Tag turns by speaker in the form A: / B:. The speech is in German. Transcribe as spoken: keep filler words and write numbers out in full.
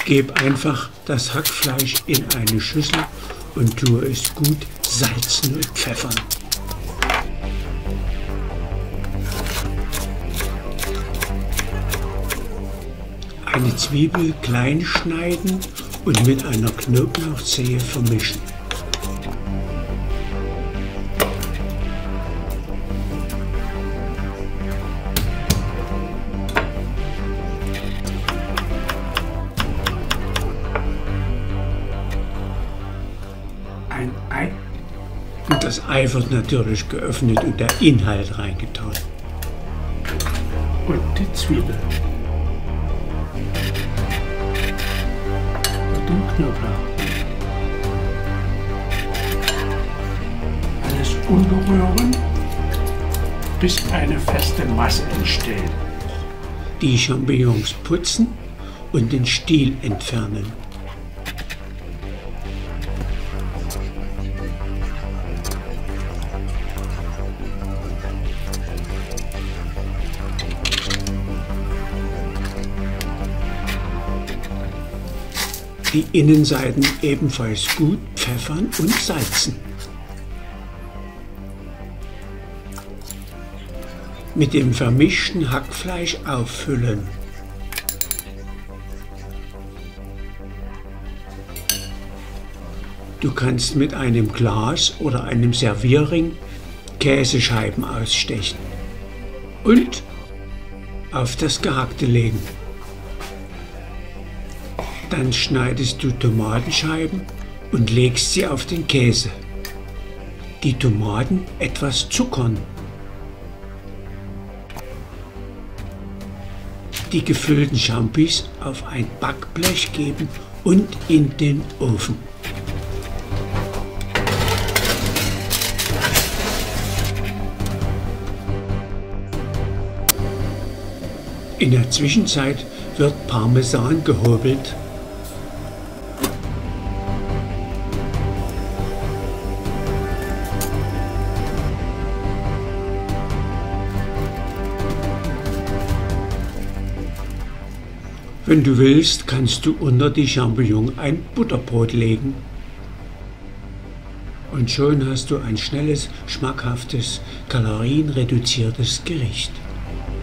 A: Gebe einfach das Hackfleisch in eine Schüssel und tue es gut salzen und pfeffern. Eine Zwiebel klein schneiden und mit einer Knoblauchzehe vermischen. Ein Ei. Und das Ei wird natürlich geöffnet und der Inhalt reingetan. Und die Zwiebel. Und den Knoblauch. Alles umrühren, bis eine feste Masse entsteht. Die Champignons putzen und den Stiel entfernen. Die Innenseiten ebenfalls gut pfeffern und salzen. Mit dem vermischten Hackfleisch auffüllen. Du kannst mit einem Glas oder einem Servierring Käsescheiben ausstechen und auf das Gehackte legen. Dann schneidest du Tomatenscheiben und legst sie auf den Käse. Die Tomaten etwas zuckern. Die gefüllten Champis auf ein Backblech geben und in den Ofen. In der Zwischenzeit wird Parmesan gehobelt. Wenn du willst, kannst du unter die Champignons ein Butterbrot legen. Und schon hast du ein schnelles, schmackhaftes, kalorienreduziertes Gericht.